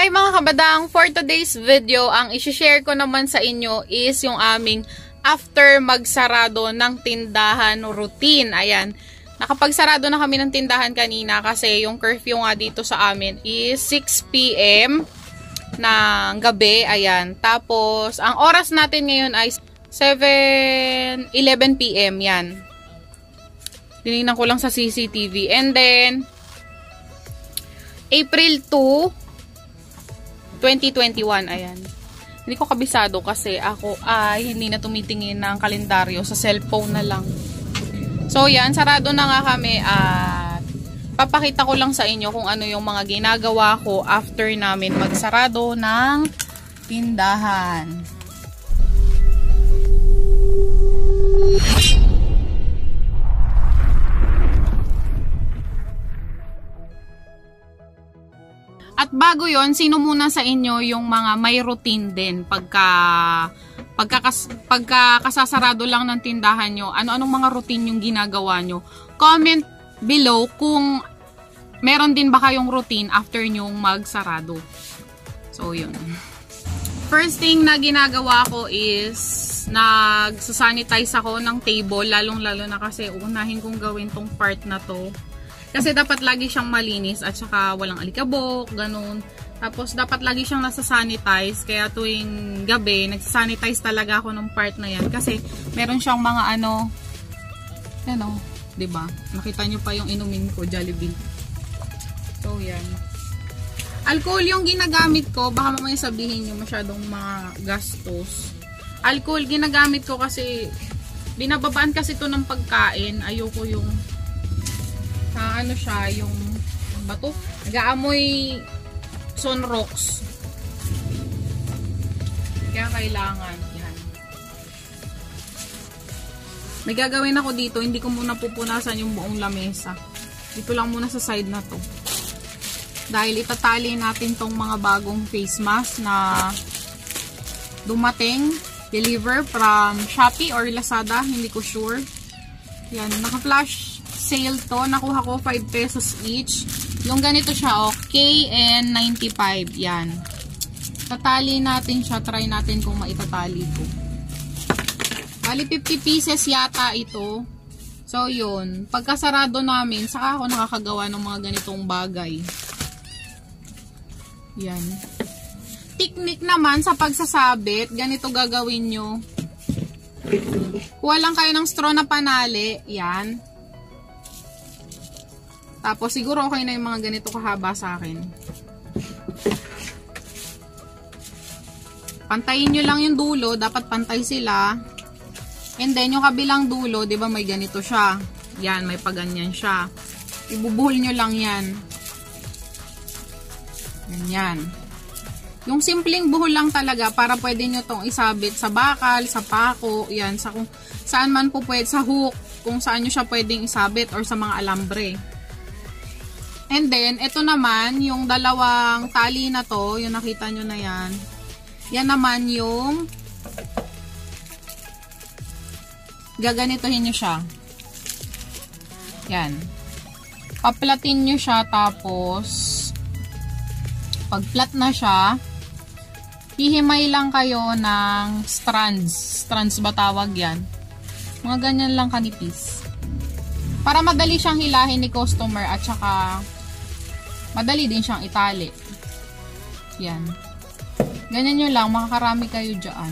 Hi mga kabadang, for today's video, ang isi-share ko naman sa inyo is yung aming after magsarado ng tindahan routine. Ayan, nakapagsarado na kami ng tindahan kanina kasi yung curfew nga dito sa amin is 6 PM ng gabi. Ayan, tapos ang oras natin ngayon ay 11 PM yan. Tinignan ko lang sa CCTV. And then, April 2, 2021, ayan. Hindi ko kabisado kasi ako ay hindi na tumitingin ng kalendaryo, sa cellphone na lang. So yan, sarado na nga kami at papakita ko lang sa inyo kung ano yung mga ginagawa ko after namin magsarado ng tindahan. At bago yon, sino muna sa inyo yung mga may routine din pagkakasasarado lang ng tindahan nyo? Ano-anong mga routine yung ginagawa nyo? Comment below kung meron din ba kayong routine after nyong magsarado. So yun. First thing na ginagawa ko is nagsasanitize ako ng table, lalong-lalo na kasi unahin kong gawin tong part na to. Kasi dapat lagi siyang malinis at saka walang alikabok, ganun. Tapos dapat lagi siyang nasa-sanitize. Kaya tuwing gabi, nagsa-sanitize talaga ako ng part na yan. Kasi meron siyang mga diba? Nakita nyo pa yung inumin ko, Jollibee. So yan. Alcohol yung ginagamit ko. Baka mamaya sabihin nyo masyadong mga gastos. Alcohol ginagamit ko kasi binababaan kasi to ng pagkain. Ayoko yung yung bato, nag-aamoy sunrocks. Kaya kailangan yan. May gagawin ako dito, hindi ko muna pupunasan yung buong lamesa. Dito lang muna sa side na to. Dahil itatali natin tong mga bagong face mask na dumating, deliver from Shopee or Lazada, hindi ko sure. Yan, naka-flash sale to. Nakuha ko 5 pesos each. Yung ganito siya, KN95. Yan. Tatali natin siya. Try natin kung maitatali ko. Bali 50 pieces yata ito. So yun. Pagkasarado namin, saka ako nakakagawa ng mga ganitong bagay. Yan. Technique naman sa pagsasabit, ganito gagawin nyo. Kuha lang kayo ng straw na panali. Yan. Tapos, siguro okay na yung mga ganito kahaba sa akin. Pantayin nyo lang yung dulo. Dapat pantay sila. And then, yung kabilang dulo, di ba may ganito siya. Yan, may paganyan siya. Ibubuhol nyo lang yan. Ganyan. Yung simpleng buhol lang talaga para pwede nyo tong isabit sa bakal, sa pako, yan. Sa kung saan man po pwede, sa hook, kung saan nyo siya pwedeng isabit or sa mga alambre. And then, ito naman, yung dalawang tali na to, yung nakita nyo na yan. Yan naman yung gaganituhin nyo siya. Yan. Paplatin nyo siya, tapos pag-flat na siya, hihimay lang kayo ng strands. Strands ba tawag yan? Mga ganyan lang kanipis. Para madali siyang hilahin ni customer at saka madali din siyang itali. Yan. Ganyan nyo lang, makakarami kayo dyan.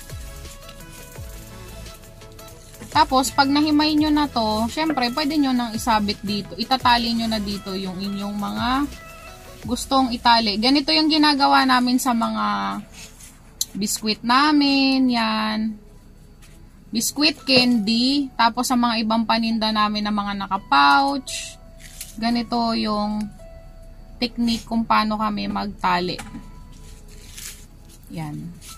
Tapos, pag nahimay nyo na to, syempre, pwede nyo nang isabit dito. Itatali nyo na dito yung inyong mga gustong itali. Ganito yung ginagawa namin sa mga biskwit namin. Yan. Biskwit, candy. Tapos, sa mga ibang paninda namin na mga naka-pouch. Ganito yung technique kung paano kami magtali. Yan.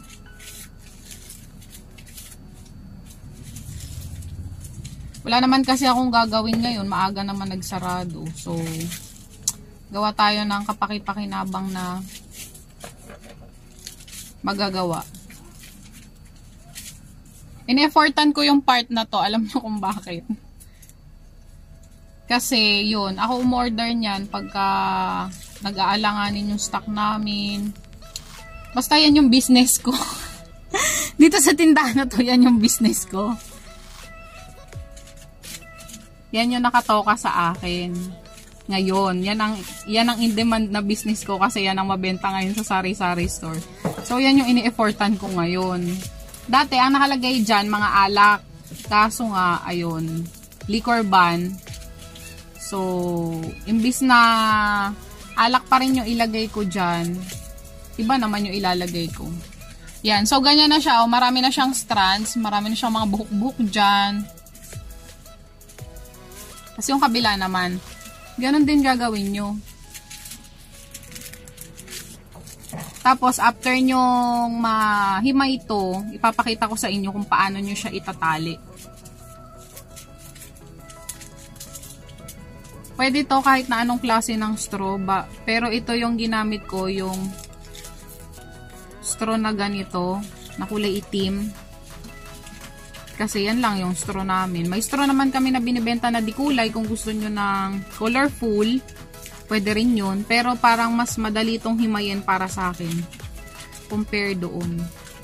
Wala naman kasi akong gagawin ngayon. Maaga naman nagsarado. So, gawa tayo ng kapaki-pakinabang na magagawa. In-effortan ko yung part na to. Alam niyo kung bakit. Kasi, yun. Ako umorder niyan pagka nag-aalanganin yung stock namin. Basta yan yung business ko. Dito sa tindahan na to, yan yung business ko. Yan yung nakatoka sa akin. Ngayon, yan ang in-demand na business ko kasi yan ang mabenta ngayon sa sari-sari store. So, yan yung ini-effortan ko ngayon. Dati, ang nakalagay dyan, mga alak. Kaso nga, ayun, liquor ban. So, imbis na alak pa rin yung ilagay ko dyan, iba naman yung ilalagay ko. Yan. So, ganyan na siya. Oh. Marami na siyang strands. Marami na siyang mga buhok-buhok dyan. Kasi yung kabila naman, ganon din gagawin nyo. Tapos, after nyong mahimay ito, ipapakita ko sa inyo kung paano nyo siya itatali. Pwede to kahit na anong klase ng straw ba. Pero ito yung ginamit ko, yung straw na ganito, na kulay itim. Kasi yan lang yung straw namin. May straw naman kami na binibenta na di kulay. Kung gusto nyo ng colorful, pwede rin yun. Pero parang mas madali itong himayin para sa akin. Compare doon.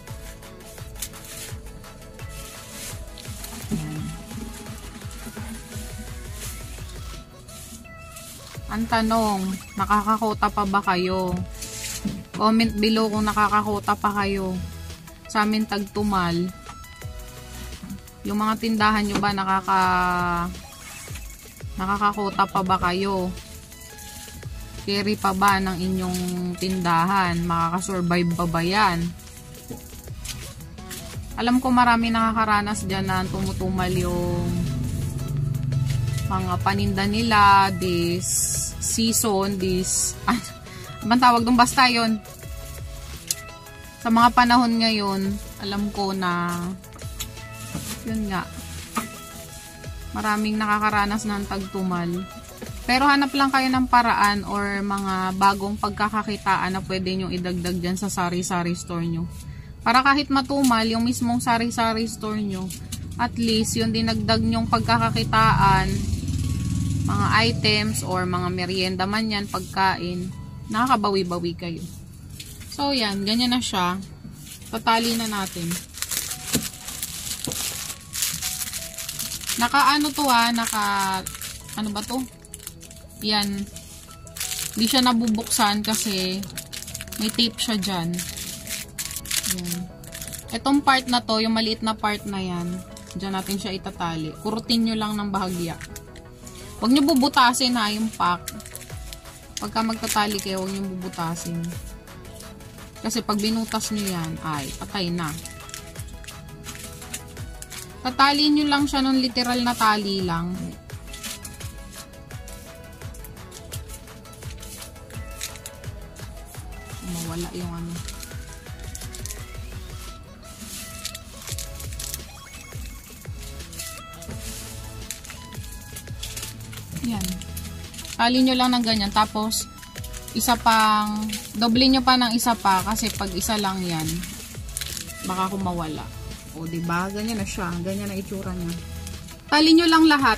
Yan. Ang tanong, nakakakota pa ba kayo? Comment below kung nakakakota pa kayo. Sa amin tagtumal. Yung mga tindahan nyo ba nakakakota pa ba kayo? Carry pa ba ng inyong tindahan? Makakasurvive pa ba yan? Alam ko marami nakakaranas dyan na tumutumal yung mga paninda nila this season, bang tawag doon, basta yun. Sa mga panahon ngayon, alam ko na yun nga, maraming nakakaranas ng tagtumal. Pero hanap lang kayo ng paraan or mga bagong pagkakakitaan na pwede nyo idagdag dyan sa sari-sari store nyo. Para kahit matumal yung mismong sari-sari store nyo, at least yung dinagdag nyong pagkakakitaan, mga items or mga merienda man yan, pagkain, nakakabawi-bawi kayo. So yan, ganyan na siya. Tatali na natin. Ano ba to? Yan. Hindi siya nabubuksan kasi may tape siya dyan. Yan. Itong part na to, yung maliit na part na yan, dyan natin siya itatali. Kurutin nyo lang ng bahagya. Huwag nyo bubutasin ha, yung pack. Pagka magtatali kayo, huwag nyo bubutasin. Kasi pag binutas nyo yan, ay, patay na. Tatali nyo lang siya ng literal na tali lang. Mawala yung ano. Yan. Tali nyo lang ng ganyan. Tapos, doble nyo pa ng isa pa kasi pag isa lang yan, baka kumawala. O, diba? Ganyan na siya. Ganyan na itsura niya. Tali nyo lang lahat.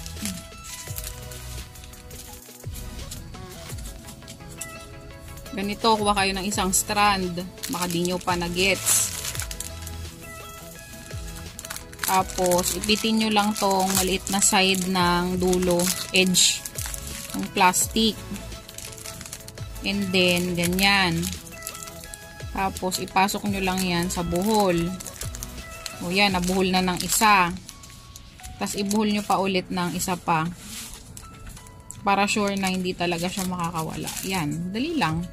Ganito, kuha kayo ng isang strand. Baka di nyo pa na-gets. Tapos, ipitin nyo lang tong maliit na side ng dulo, edge, ng plastic. And then, ganyan. Tapos, ipasok nyo lang yan sa buhol. O yan, nabuhol na ng isa. Tapos, ibuhol nyo pa ulit ng isa pa. Para sure na hindi talaga siya makakawala. Yan, dali lang.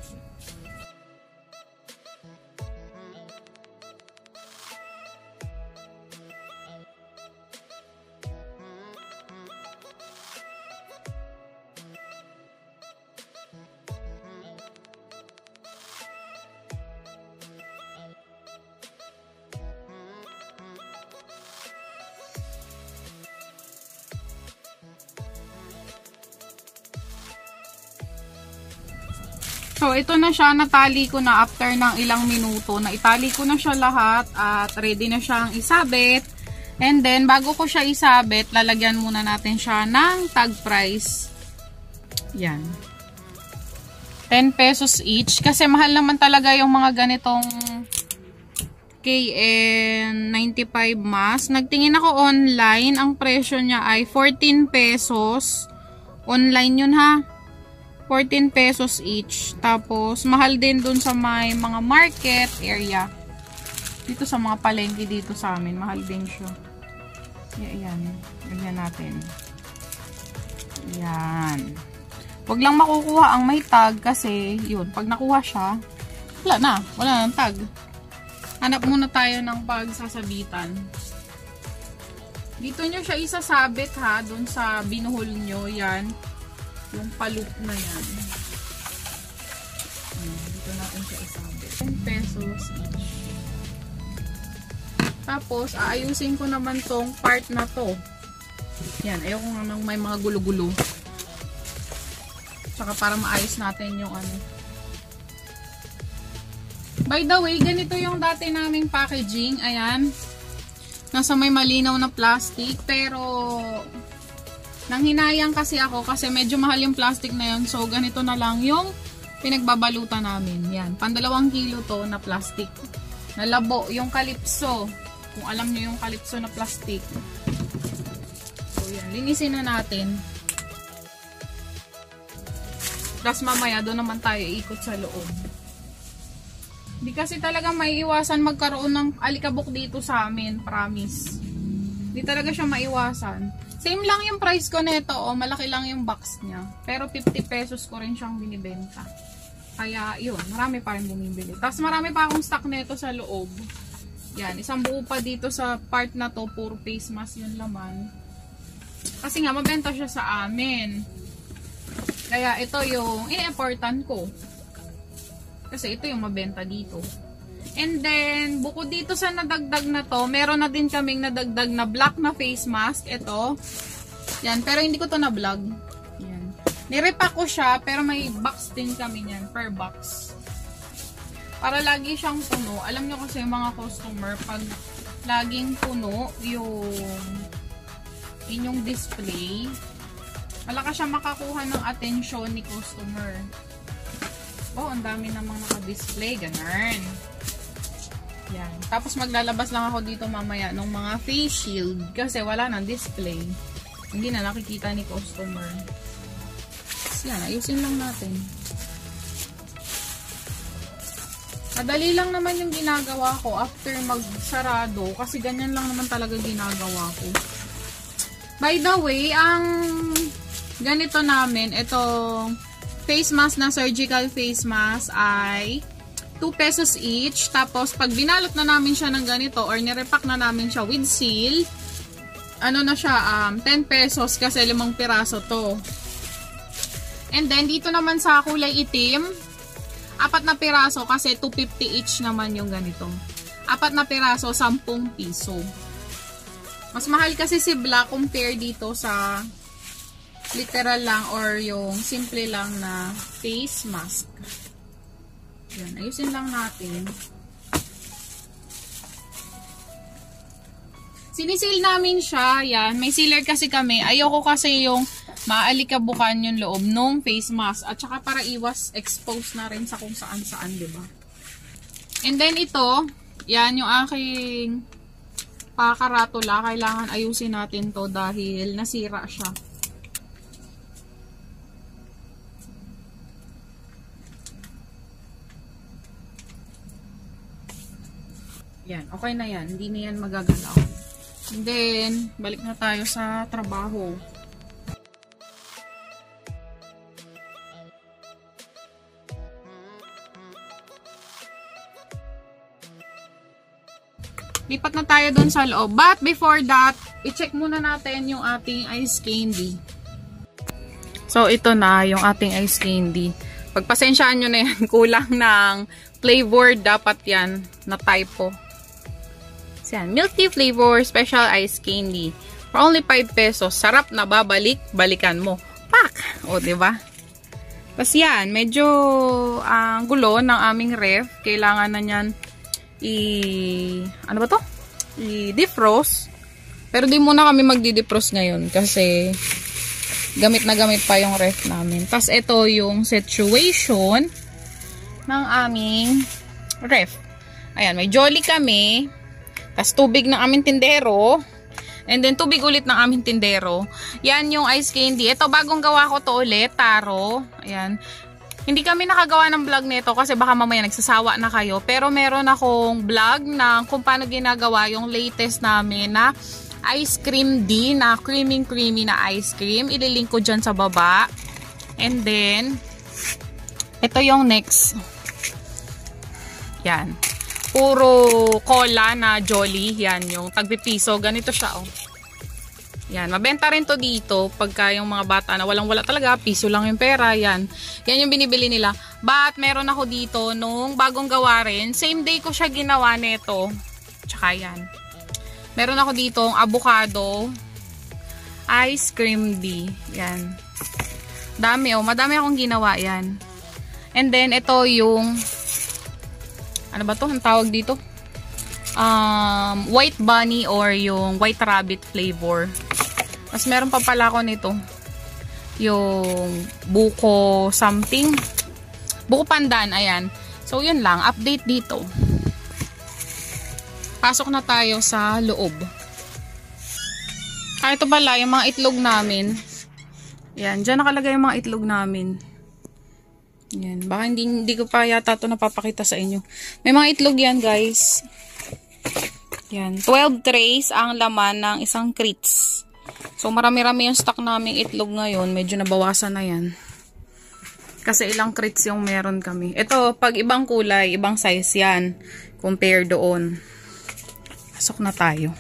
So, ito na siya. Natali ko na after ng ilang minuto. Naitali ko na siya lahat at ready na siyang isabit. And then, bago ko siya isabit, lalagyan muna natin siya ng tag price. Yan. 10 pesos each. Kasi mahal naman talaga yung mga ganitong KN95 mask. Nagtingin ako online. Ang presyo niya ay 14 pesos. Online yun ha. 14 pesos each. Tapos, mahal din dun sa may mga market area. Dito sa mga palengke dito sa amin. Mahal din siya. Yan. Ganyan natin. Yan. Huwag lang makukuha ang may tag kasi yun, pag nakuha siya, wala nang tag. Hanap muna tayo ng pagsasabitan. Dito nyo siya isasabit ha, dun sa binuhol nyo, yan. Yung paloop na yan. Dito natin siya isabit. 10 pesos each. Tapos, aayusin ko naman tong part na to. Yan, ayoko nga nang may mga gulo-gulo. Tsaka para maayos natin yung ano. By the way, ganito yung dati naming packaging. Ayan. Nasa may malinaw na plastic. Pero, nanghinayang kasi ako kasi medyo mahal yung plastic na yun. So, ganito na lang yung pinagbabalutan namin. Yan. 2 kilo to na plastic. Nalabo. Yung Calypso. Kung alam nyo yung Calypso na plastic. So, yan. Linisin na natin. Tapos mamaya doon naman tayo ikot sa loob. Hindi kasi talaga maiiwasan magkaroon ng alikabok dito sa amin. Promise. Hindi talaga siya maiwasan. Same lang yung price ko nito. Malaki lang yung box niya. Pero 50 pesos ko rin siyang binibenta. Kaya yun. Marami pa rin bumibili. Tapos marami pa akong stock nito sa loob. Yan. Isang buo pa dito sa part na to. Puro face mask yung laman. Kasi nga mabenta siya sa amin. Kaya ito yung i-importan ko. Kasi ito yung mabenta dito. And then, bukod dito sa nadagdag na to, meron na din kaming nadagdag na black na face mask. Ito. Yan. Pero hindi ko to na-vlog. Yan. Nirepack ko siya, pero may box din kami yan. Per box. Para lagi siyang puno. Alam nyo kasi yung mga customer, pag laging puno yung inyong display, malakas siya makakuha ng atensyon ni customer. Oh, ang dami namang naka-display. Ganun. Yan. Tapos maglalabas lang ako dito mamaya ng mga face shield kasi wala nang display. Hindi na nakikita ni customer. So, yan. Ayusin lang natin. Madali lang naman yung ginagawa ko after magsarado kasi ganyan lang naman talaga ginagawa ko. By the way, ang ganito namin, itong face mask na surgical face mask ay 2 pesos each. Tapos, pag binalot na namin siya ng ganito or nirepack na namin siya with seal, ano na siya, 10 pesos kasi 5 piraso to. And then, dito naman sa kulay itim, 4 na piraso kasi 250 each naman yung ganito. 4 na piraso, 10 piso. Mas mahal kasi si black compare dito sa literal lang or yung simple lang na face mask. Yan, ayusin lang natin. Sinisil namin siya. Yan, may sealer kasi kami. Ayoko kasi yung maalikabukan yung loob nung face mask. At saka para iwas expose na rin sa kung saan-saan, diba? And then ito, yan yung aking pakaratula. Kailangan ayusin natin to dahil nasira siya. Yan, okay na yan. Hindi na yan magagalaw. And then, balik na tayo sa trabaho. Lipat na tayo dun sa loob. But before that, i-check muna natin yung ating ice candy. So, ito na yung ating ice candy. Pagpasensyaan nyo na yan, kulang ng flavor. Dapat yan na typo. Yan, milk tea flavor, special ice candy. For only 5 pesos. Sarap na babalik, balikan mo. Pak! O, diba? Tapos yan, medyo ang gulo ng aming ref. Kailangan na nyan ano ba to? I-defrost. Pero di muna kami magdi-defrost ngayon kasi Gamit na gamit pa yung ref namin. Tapos ito yung situation ng aming ref. Ayan, may Jolly kami. Tapos tubig ng aming tindero. And then tubig ulit ng aming tindero. Yan yung ice candy. Ito bagong gawa ko to ulit, taro. Ayan. Hindi kami nakagawa ng vlog nito kasi baka mamaya nagsasawa na kayo. Pero meron akong vlog na kung paano ginagawa yung latest namin na ice cream D na creamy na ice cream. Ililink ko dyan sa baba. And then, ito yung next. Yan. Puro cola na Jolly. Yan yung tagpipiso. Ganito siya, oh. Yan, mabenta rin to dito pagka yung mga bata na walang-wala talaga, piso lang yung pera, yan. Yan yung binibili nila. But meron ako dito nung bagong gawa rin. Same day ko siya ginawa nito. Tsaka yan. Meron ako dito ang avocado ice cream D. Yan. Dami, oh. Madami akong ginawa, yan. And then, ito yung ano ba to? Ang tawag dito? White bunny or yung white rabbit flavor. Mas meron pa pala ako nito. Yung buko something. Buko pandan, ayan. So, yun lang. Update dito. Pasok na tayo sa loob. Ito pala, yung mga itlog namin. Ayan, dyan nakalagay yung mga itlog namin. Ayan, baka hindi ko pa yata ito napapakita sa inyo. May mga itlog yan, guys. Yan, 12 trays ang laman ng isang crates. So, marami-rami yung stock naming itlog ngayon. Medyo nabawasan na yan. Kasi ilang crates yung meron kami. Ito, pag ibang kulay, ibang size yan. Compare doon. Pasok na tayo.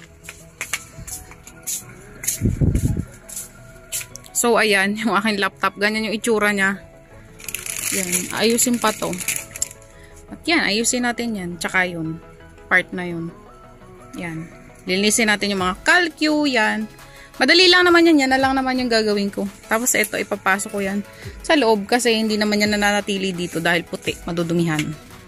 So, ayan, yung aking laptop. Ganyan yung itsura niya. Yan, ayusin pa to. At yan, ayusin natin yan. Tsaka yun. Part na yun. Yan. Linisin natin yung mga calcu, yan. Madali lang naman yan. Yan na lang naman yung gagawin ko. Tapos ito, ipapasok ko yan sa loob kasi hindi naman yan nananatili dito dahil puti, madudumihan.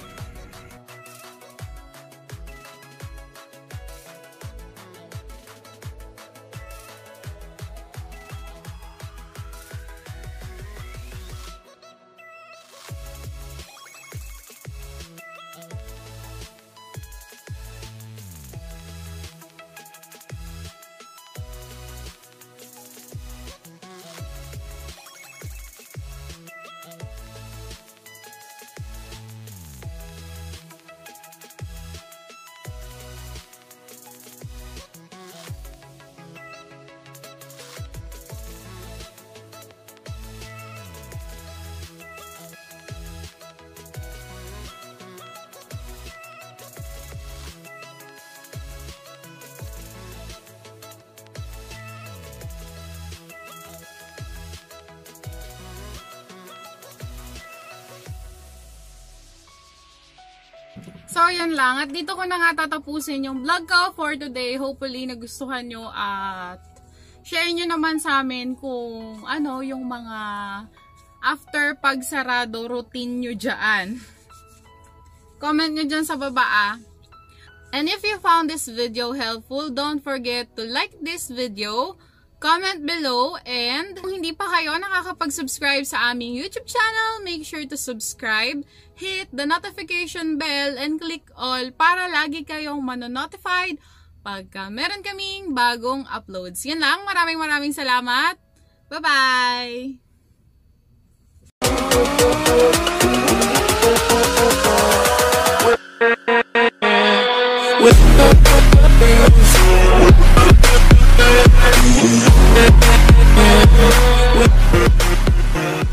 So, yan lang. At dito ko na nga tatapusin yung vlog ko for today. Hopefully, nagustuhan nyo at share nyo naman sa amin kung ano yung mga after pagsarado routine nyo dyan. Comment nyo dyan sa baba ah. And if you found this video helpful, don't forget to like this video, comment below, and kung hindi pa kayo nakakapag-subscribe sa aming YouTube channel, make sure to subscribe, hit the notification bell, and click all para lagi kayong manonotified pagka meron kaming bagong uploads. Yan lang, maraming salamat. Bye-bye! With